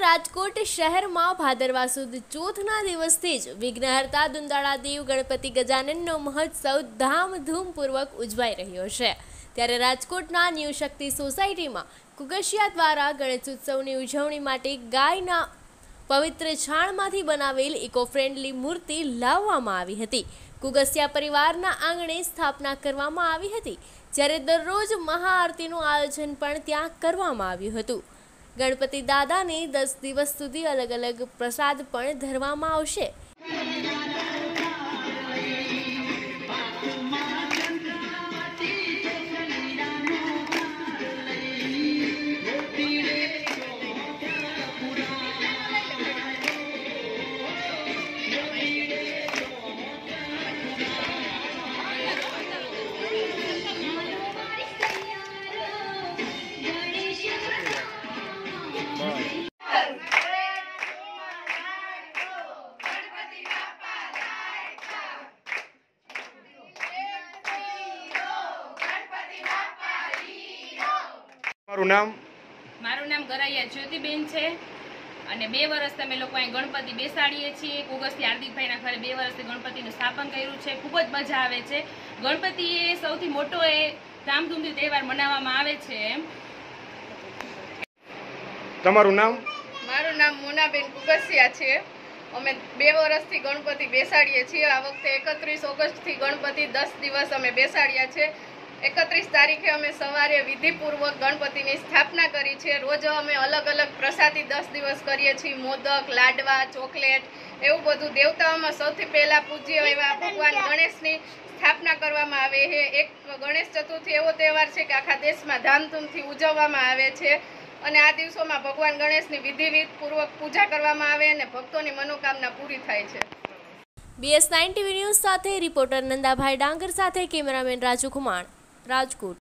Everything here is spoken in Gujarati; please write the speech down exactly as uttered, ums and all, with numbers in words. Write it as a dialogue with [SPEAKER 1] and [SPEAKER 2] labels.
[SPEAKER 1] રાજકોટ શહેરમાં ભાદરવા સુદ ચોથના દિવસથી જ વિઘ્નહર્તા દુંદાળા દેવ ગણપતિ ગજાનનનો મહોત્સવ ધામધૂમપૂર્વક ઉજવાઈ રહ્યો છે। ત્યારે રાજકોટના ન્યૂ શક્તિ સોસાયટીમાં કુગસિયા દ્વારા ગણેશોત્સવની ઉજવણી માટે ગાયના પવિત્ર છાણમાંથી બનાવેલ ઇકો ફ્રેન્ડલી મૂર્તિ લાવવામાં આવી હતી। કુગસિયા પરિવારના આંગણે સ્થાપના કરવામાં આવી હતી, જ્યારે દરરોજ મહાઆરતીનું આયોજન પણ ત્યાં કરવામાં આવ્યું હતું। ગણપતિ દાદાને દસ દિવસ સુધી અલગ અલગ પ્રસાદ પણ ધરવામાં આવશે।
[SPEAKER 2] મારું નામ
[SPEAKER 3] મારું નામ ગરાયા જ્યોતિબેન છે અને બે વર્ષ અમે લોકો અહીં ગણપતિ બેસાડીએ છીએ। કુગસિયા હાર્દિકભાઈના ઘરે બે વર્ષથી ગણપતિનું સ્થાપન કર્યું છે। ખૂબ જ મજા આવે છે। ગણપતિ એ સૌથી મોટો એ ધામધૂમથી તહેવાર મનાવવામાં આવે છે।
[SPEAKER 2] તમારું નામ?
[SPEAKER 4] મારું નામ મોનાબેન કુગસિયા છે। અમે બે વર્ષથી ગણપતિ બેસાડીએ છીએ। આ વખતે એકત્રીસ ઓગસ્ટથી ગણપતિ દસ દિવસ અમે બેસાડ્યા છે। એકત્રીસ તારીખે અમે સવારે વિધિપૂર્વક ગણપતિની સ્થાપના કરી છે। રોજ અમે અલગ અલગ પ્રસાદી દસ દિવસ કરીએ છીએ, મોદક, લાડવા, ચોકલેટ, એવું બધું। દેવતાઓમાં સૌથી પહેલાં પૂજ્ય એવા ભગવાન ગણેશની સ્થાપના કરવામાં આવે છે। એક ગણેશ ચતુર્થી એવો તહેવાર છે કે આખા દેશમાં ધામધૂમથી ઉજવવામાં આવે છે અને આ દિવસોમાં ભગવાન ગણેશની વિધિપૂર્વક પૂજા કરવામાં આવે અને ભક્તોની મનોકામના પૂરી થાય છે।
[SPEAKER 1] B S nine TV news સાથે રિપોર્ટર નંદાભાઈ ડાંગર સાથે કેમેરામેન રાજુ કુમાર, રાજકોટ।